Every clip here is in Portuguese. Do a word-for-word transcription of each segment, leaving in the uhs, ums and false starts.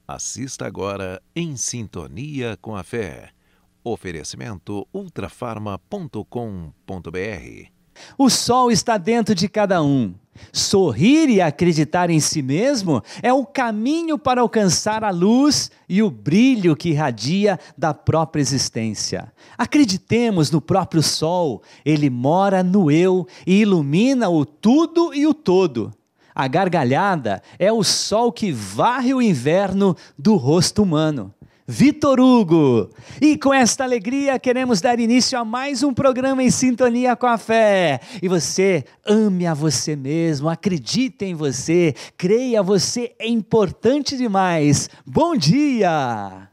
Assista agora Em Sintonia com a Fé. Oferecimento ultrafarma ponto com ponto br. O sol está dentro de cada um. Sorrir e acreditar em si mesmo é o caminho para alcançar a luz e o brilho que irradia da própria existência. Acreditemos no próprio sol, ele mora no eu e ilumina o tudo e o todo. A gargalhada é o sol que varre o inverno do rosto humano. Vitor Hugo. E com esta alegria queremos dar início a mais um programa Em Sintonia com a Fé. E você, ame a você mesmo, acredite em você, creia, você é importante demais. Bom dia!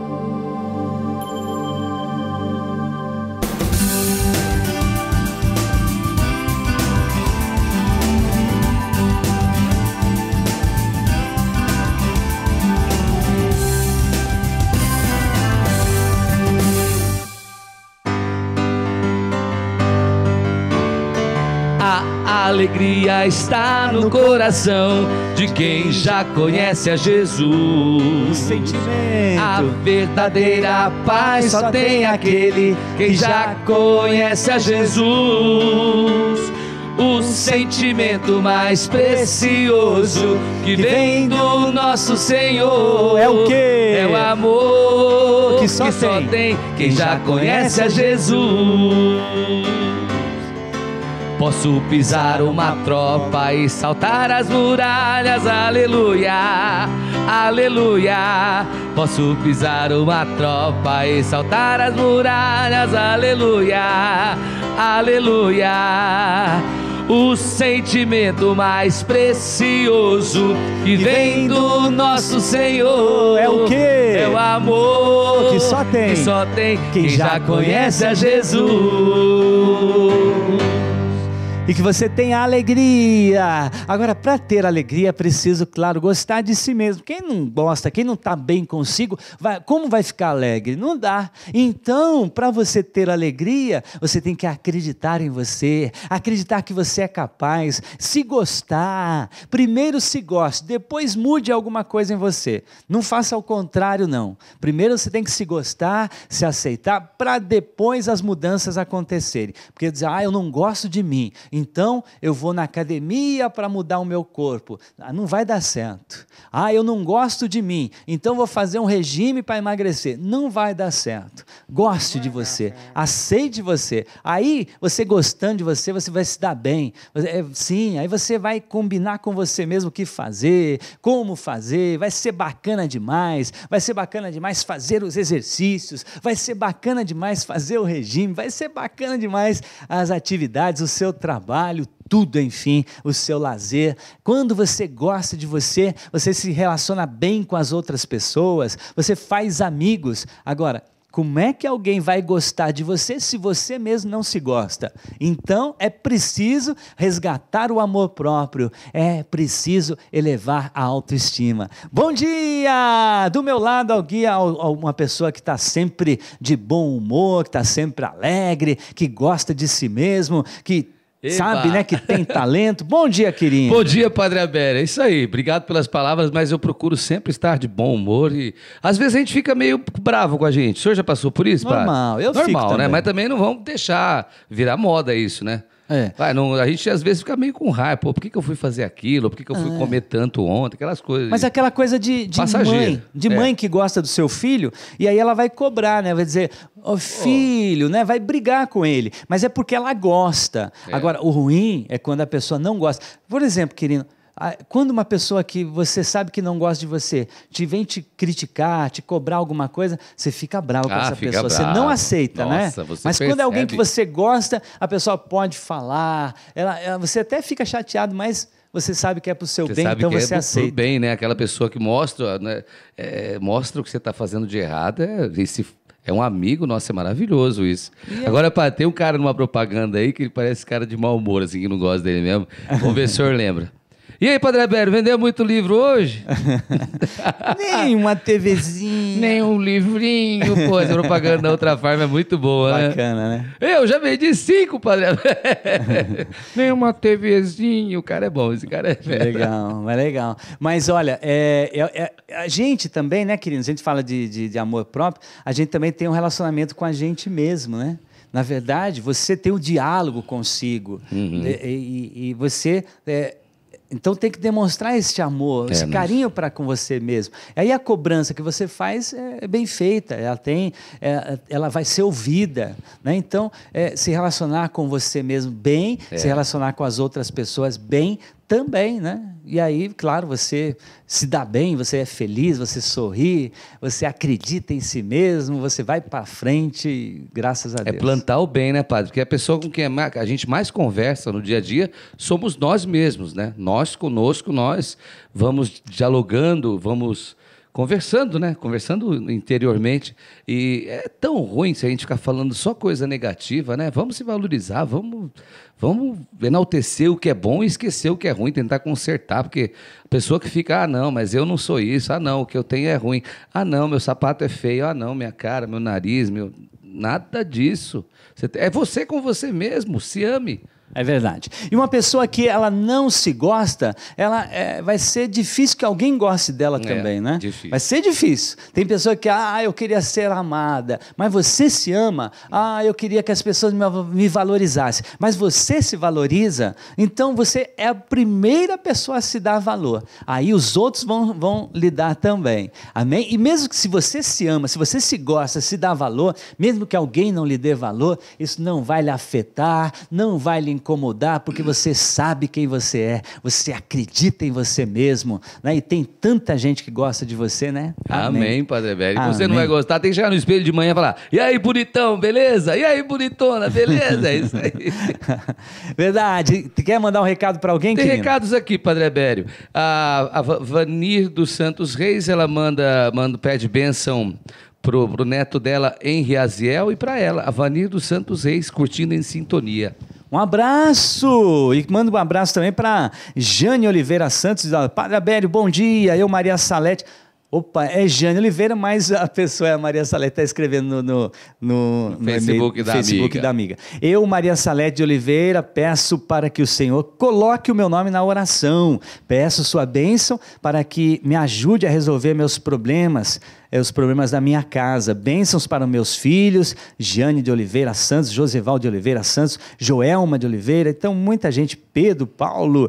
A alegria está no coração de quem já conhece a Jesus. Sentimento. A verdadeira paz só tem aquele que já conhece a Jesus. O sentimento mais precioso que vem do nosso Senhor é o quê? É o amor que só, que só tem. tem quem já conhece a Jesus. Posso pisar uma tropa e saltar as muralhas, aleluia, aleluia. Posso pisar uma tropa e saltar as muralhas, aleluia, aleluia. O sentimento mais precioso que vem do nosso Senhor é o quê? É o amor que só tem, que só tem quem já conhece a Jesus. E que você tenha alegria. Agora, para ter alegria é preciso, claro, gostar de si mesmo. Quem não gosta, quem não está bem consigo, vai, como vai ficar alegre? Não dá. Então, para você ter alegria, você tem que acreditar em você, acreditar que você é capaz, se gostar. Primeiro se goste, depois mude alguma coisa em você. Não faça ao contrário, não. Primeiro você tem que se gostar, se aceitar, para depois as mudanças acontecerem. Porque dizer, ah, eu não gosto de mim, então eu vou na academia para mudar o meu corpo. Ah, não vai dar certo. Ah, eu não gosto de mim, então vou fazer um regime para emagrecer. Não vai dar certo. Goste de você, aceite você. Aí, você gostando de você, você vai se dar bem. Sim, aí você vai combinar com você mesmo o que fazer, como fazer, vai ser bacana demais, vai ser bacana demais fazer os exercícios, vai ser bacana demais fazer o regime, vai ser bacana demais as atividades, o seu trabalho. Trabalho, tudo, enfim, o seu lazer. Quando você gosta de você, você se relaciona bem com as outras pessoas, você faz amigos. Agora, como é que alguém vai gostar de você se você mesmo não se gosta? Então, é preciso resgatar o amor próprio, é preciso elevar a autoestima. Bom dia! Do meu lado, alguém, uma pessoa que está sempre de bom humor, que está sempre alegre, que gosta de si mesmo, que Eba. Sabe, né, que tem talento. Bom dia, querido. Bom dia, Padre Abel. É isso aí. Obrigado pelas palavras, mas eu procuro sempre estar de bom humor e às vezes a gente fica meio bravo com a gente. O senhor já passou por isso, Padre? Normal, eu Normal, fico né? também. Mas também não vamos deixar virar moda isso, né? É. Vai, não, a gente às vezes fica meio com raiva. Pô, por que, que eu fui fazer aquilo? Por que, que eu fui é. comer tanto ontem? Aquelas coisas. Mas aquela coisa de, de mãe, de mãe é. que gosta do seu filho, e aí ela vai cobrar, né? Vai dizer, ô oh, filho, oh. né? Vai brigar com ele. Mas é porque ela gosta. É. Agora, o ruim é quando a pessoa não gosta. Por exemplo, querido, quando uma pessoa que você sabe que não gosta de você, te vem te criticar, te cobrar alguma coisa, você fica bravo com ah, essa pessoa, bravo. Você não aceita, Nossa, né? Você Mas percebe. Quando é alguém que você gosta, a pessoa pode falar, ela, ela, você até fica chateado, mas você sabe que é para o seu você bem, sabe então que você é aceita. Pro bem, né? Aquela pessoa que mostra, né? é, mostra o que você está fazendo de errado, é, esse é um amigo, nossa, é maravilhoso isso. E Agora, pá, tem um cara numa propaganda aí que parece cara de mau humor, assim, que não gosta dele mesmo. Vamos ver se o senhor lembra. E aí, Padre Abério, vendeu muito livro hoje? Nem uma TVzinha. Nem um livrinho. Pô, essa propaganda da Outra Farma é muito boa, né? Bacana, né? Eu já vendi cinco, Padre Abério. Nem uma TVzinha. O cara é bom, esse cara é velho. Legal, é legal. Mas olha, é, é, é, a gente também, né, queridos? A gente fala de, de, de amor próprio, a gente também tem um relacionamento com a gente mesmo, né? Na verdade, você tem um diálogo consigo. Uhum. E, e, e você... É, então tem que demonstrar esse amor, é, esse carinho para com você mesmo. Aí a cobrança que você faz é bem feita, ela, tem, é, ela vai ser ouvida. Né? Então, é, se relacionar com você mesmo bem, é. se relacionar com as outras pessoas bem também, né? E aí, claro, você se dá bem, você é feliz, você sorri, você acredita em si mesmo, você vai para frente, graças a Deus. É plantar o bem, né, Padre? Porque a pessoa com quem a gente mais conversa no dia a dia somos nós mesmos, né? Nós conosco, nós vamos dialogando, vamos conversando, né? Conversando interiormente. E é tão ruim se a gente ficar falando só coisa negativa, né? Vamos se valorizar, vamos, vamos enaltecer o que é bom e esquecer o que é ruim, tentar consertar, porque a pessoa que fica, ah, não, mas eu não sou isso, ah, não, o que eu tenho é ruim, ah, não, meu sapato é feio, ah, não, minha cara, meu nariz, meu... nada disso. Você... É você com você mesmo, se ame. É verdade. E uma pessoa que ela não se gosta, ela é, vai ser difícil que alguém goste dela também, é, né? Difícil. Vai ser difícil. Tem pessoa que, ah, eu queria ser amada, mas você se ama, ah, eu queria que as pessoas me, me valorizassem, mas você se valoriza, então você é a primeira pessoa a se dar valor. Aí os outros vão, vão lhe dar também. Amém? E mesmo que se você se ama, se você se gosta, se dá valor, mesmo que alguém não lhe dê valor, isso não vai lhe afetar, não vai lhe incomodar, porque você sabe quem você é, você acredita em você mesmo, né? E tem tanta gente que gosta de você, né? Amém, Amém Padre Abério. E você Amém. Não vai gostar, tem que chegar no espelho de manhã e falar, e aí, bonitão, beleza? E aí, bonitona, beleza? É isso aí. Verdade. Quer mandar um recado para alguém, Tem querido? recados aqui, Padre Abério. A, a Vanir dos Santos Reis, ela manda, manda pede bênção pro, pro neto dela, Henri Aziel, e para ela, a Vanir dos Santos Reis, curtindo em sintonia. Um abraço! E manda um abraço também para Jane Oliveira Santos. Padre Abério, bom dia. Eu, Maria Salete. Opa, é Jane Oliveira, mas a pessoa é a Maria Salete, está escrevendo no, no, no, no Facebook, no da, Facebook amiga. da amiga. Eu, Maria Salete de Oliveira, peço para que o Senhor coloque o meu nome na oração. Peço sua bênção para que me ajude a resolver meus problemas, os problemas da minha casa. Bênçãos para meus filhos, Jane de Oliveira Santos, Joseval de Oliveira Santos, Joelma de Oliveira. Então, muita gente, Pedro, Paulo,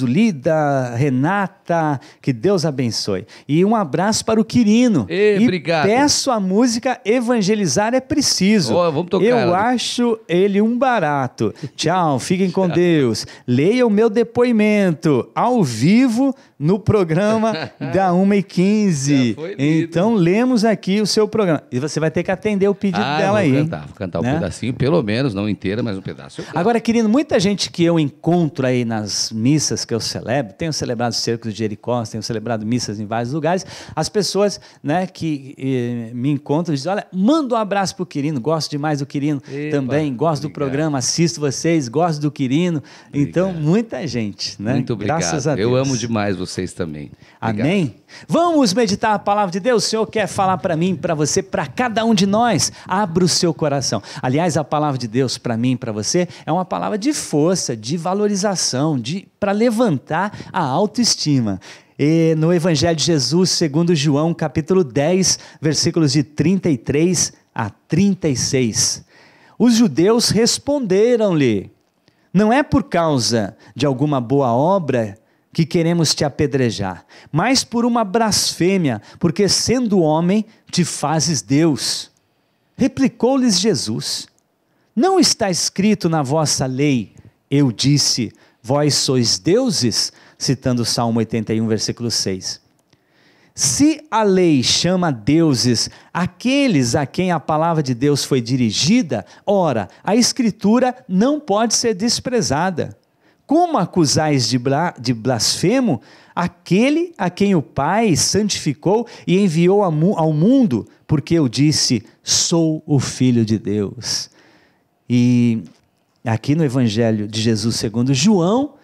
Zulida, Renata, que Deus abençoe. E um abraço para o Quirino. Ei, e obrigado. Peço a música Evangelizar é Preciso. Oh, vamos tocar Eu ela. acho ele um barato. Tchau, fiquem com Deus. Leia o meu depoimento ao vivo no programa da uma e quinze. Então, lemos aqui o seu programa. E você vai ter que atender o pedido ah, dela vou aí. Cantar, vou cantar né? um pedacinho, pelo menos, não inteira, mas um pedaço. Agora, querido, muita gente que eu encontro aí nas missas que eu celebro, tenho celebrado cercos de Jericó, tenho celebrado missas em vários lugares, as pessoas, né, que eh, me encontram dizem, olha, manda um abraço pro Quirino, gosto demais do Quirino Epa, também, gosto obrigado. do programa, assisto vocês, gosto do Quirino. Obrigado. Então, muita gente, né? Muito obrigado. Graças a Deus. Eu amo demais vocês também. Obrigado. Amém? Vamos meditar a palavra de Deus? O Senhor quer falar para mim, para você, para cada um de nós. Abra o seu coração. Aliás, a palavra de Deus para mim, para você, é uma palavra de força, de valorização, de para levantar a autoestima. E no Evangelho de Jesus, segundo João, capítulo dez, versículos de trinta e três a trinta e seis. Os judeus responderam-lhe: não é por causa de alguma boa obra que queremos te apedrejar, mas por uma blasfêmia, porque sendo homem te fazes Deus. Replicou-lhes Jesus: não está escrito na vossa lei, eu disse, vós sois deuses? Citando o Salmo oitenta e um, versículo seis. Se a lei chama deuses aqueles a quem a palavra de Deus foi dirigida, ora, a Escritura não pode ser desprezada. Como acusais de, bla, de blasfemo aquele a quem o Pai santificou e enviou ao mundo, porque eu disse, sou o Filho de Deus. E aqui no Evangelho de Jesus segundo João,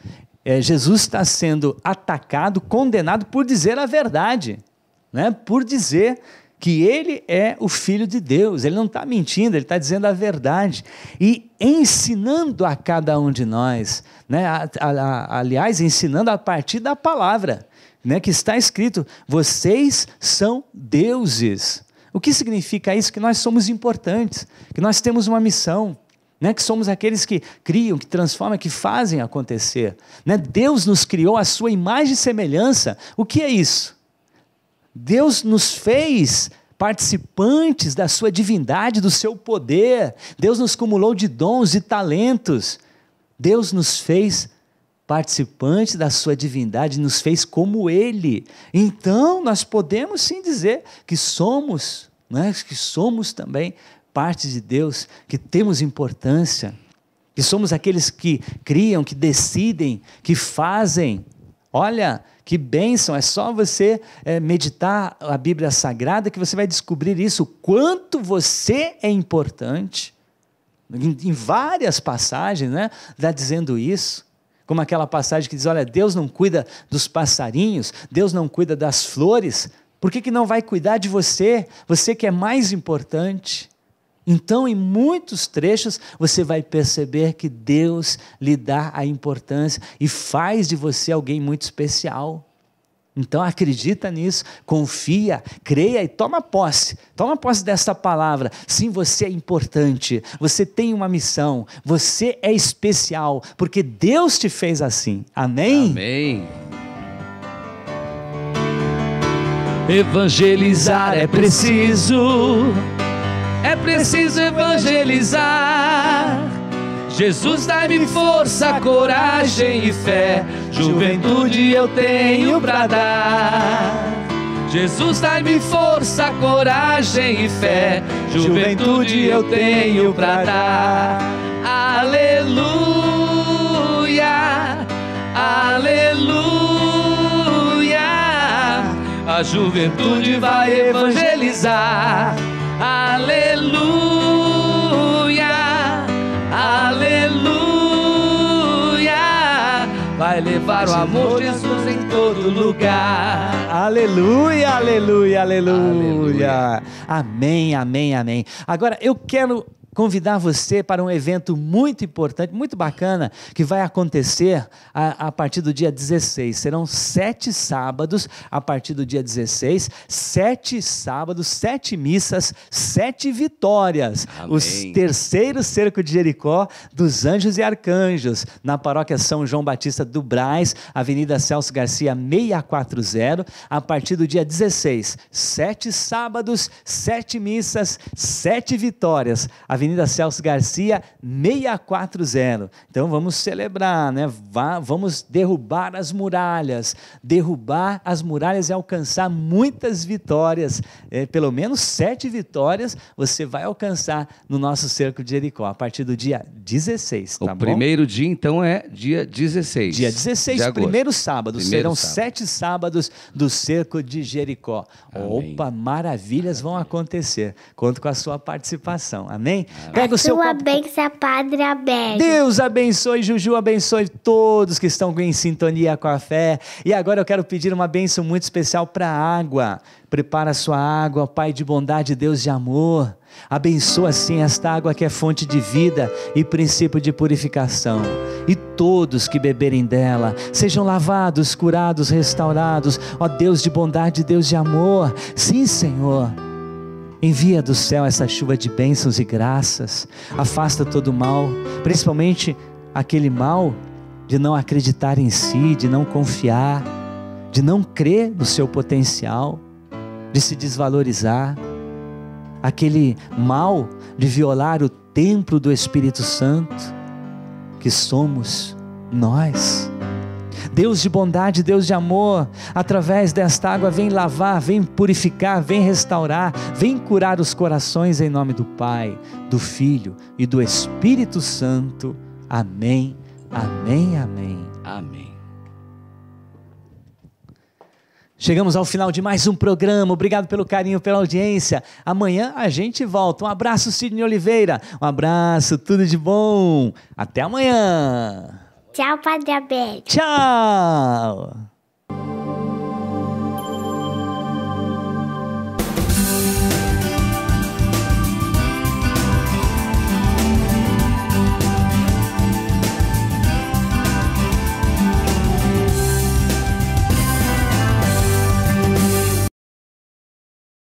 é, Jesus está sendo atacado, condenado por dizer a verdade, né? Por dizer que ele é o Filho de Deus. Ele não está mentindo, ele está dizendo a verdade. E ensinando a cada um de nós, né? a, a, a, aliás, ensinando a partir da palavra, né? Que está escrito, vocês são deuses. O que significa isso? Que nós somos importantes, que nós temos uma missão, né? Que somos aqueles que criam, que transformam, que fazem acontecer. Né? Deus nos criou à sua imagem e semelhança. O que é isso? Deus nos fez participantes da sua divindade, do seu poder. Deus nos cumulou de dons e talentos. Deus nos fez participantes da sua divindade, nos fez como Ele. Então, nós podemos sim dizer que somos, né, que somos também parte de Deus, que temos importância, que somos aqueles que criam, que decidem, que fazem. Olha, que bênção, é só você é, meditar a Bíblia Sagrada que você vai descobrir isso, o quanto você é importante. Em, em várias passagens, né, está dizendo isso, como aquela passagem que diz, olha, Deus não cuida dos passarinhos, Deus não cuida das flores, por que que não vai cuidar de você? Você que é mais importante. Então, em muitos trechos, você vai perceber que Deus lhe dá a importância e faz de você alguém muito especial. Então, acredita nisso, confia, creia e toma posse. Toma posse dessa palavra. Sim, você é importante, você tem uma missão, você é especial, porque Deus te fez assim. Amém? Amém. Evangelizar é preciso. É preciso evangelizar. Jesus, dai-me força, coragem e fé. Juventude eu tenho pra dar. Jesus, dai-me força, coragem e fé. Juventude eu tenho pra dar. Aleluia, aleluia. A juventude vai evangelizar. Aleluia, aleluia, vai levar o amor de Jesus em todo lugar. Aleluia, aleluia, aleluia. Amém, amém, amém. Agora eu quero convidar você para um evento muito importante, muito bacana, que vai acontecer a, a partir do dia dezesseis. Serão sete sábados a partir do dia dezesseis, sete sábados, sete missas, sete vitórias. Amém. Os terceiros cerco de Jericó dos Anjos e Arcanjos, na paróquia São João Batista do Brás, Avenida Celso Garcia seiscentos e quarenta, a partir do dia dezesseis. Sete sábados, sete missas, sete vitórias. Avenida Celso Garcia, seiscentos e quarenta. Então vamos celebrar, né? Vá, vamos derrubar as muralhas. Derrubar as muralhas e alcançar muitas vitórias. É, pelo menos sete vitórias você vai alcançar no nosso cerco de Jericó, a partir do dia dezesseis. Tá o bom? primeiro dia, então, é dia dezesseis. Dia dezesseis, primeiro sábado. Primeiro serão sábado. sete sábados do cerco de Jericó. Amém. Opa, maravilhas vão acontecer. Conto com a sua participação. Amém? Amém. Pega o seu Sua copo. bênção, Padre Abel. Deus abençoe, Juju, abençoe todos que estão em sintonia com a fé. E agora eu quero pedir uma bênção muito especial para a água. Prepara a sua água, Pai de bondade, Deus de amor. Abençoa assim esta água que é fonte de vida e princípio de purificação. E todos que beberem dela sejam lavados, curados, restaurados. Ó Deus de bondade, Deus de amor. Sim, Senhor. Envia do céu essa chuva de bênçãos e graças. Afasta todo o mal, principalmente aquele mal de não acreditar em si, de não confiar, de não crer no seu potencial, de se desvalorizar. Aquele mal de violar o templo do Espírito Santo, que somos nós. Deus de bondade, Deus de amor, através desta água vem lavar, vem purificar, vem restaurar, vem curar os corações em nome do Pai, do Filho e do Espírito Santo. Amém, amém, amém. Amém. Chegamos ao final de mais um programa. Obrigado pelo carinho, pela audiência. Amanhã a gente volta. Um abraço, Sidney Oliveira. Um abraço, tudo de bom. Até amanhã. Tchau, Padre Abel. Tchau!